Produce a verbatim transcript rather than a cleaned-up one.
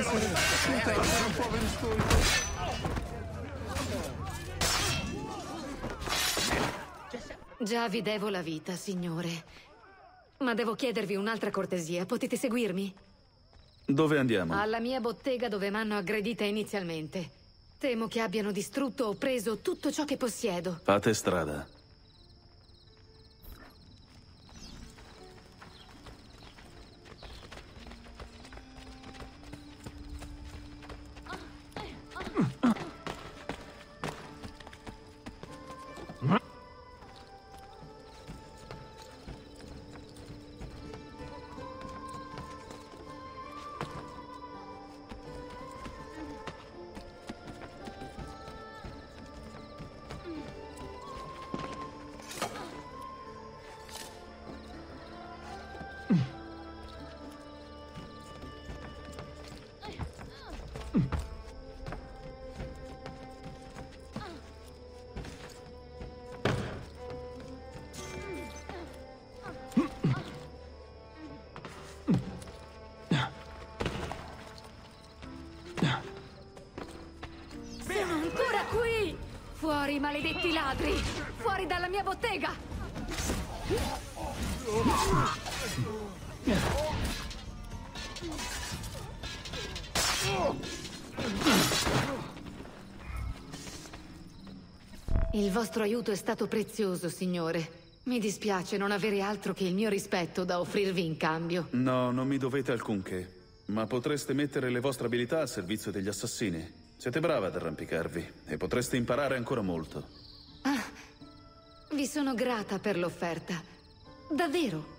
Già vi devo la vita, signore. Ma devo chiedervi un'altra cortesia. Potete seguirmi? Dove andiamo? Alla mia bottega dove m'hanno aggredita inizialmente. Temo che abbiano distrutto o preso tutto ciò che possiedo. Fate strada. Fuori, maledetti ladri! Fuori dalla mia bottega! Il vostro aiuto è stato prezioso, signore. Mi dispiace non avere altro che il mio rispetto da offrirvi in cambio. No, non mi dovete alcunché. Ma potreste mettere le vostre abilità al servizio degli assassini. Siete brava ad arrampicarvi e potreste imparare ancora molto. Ah, vi sono grata per l'offerta. Davvero.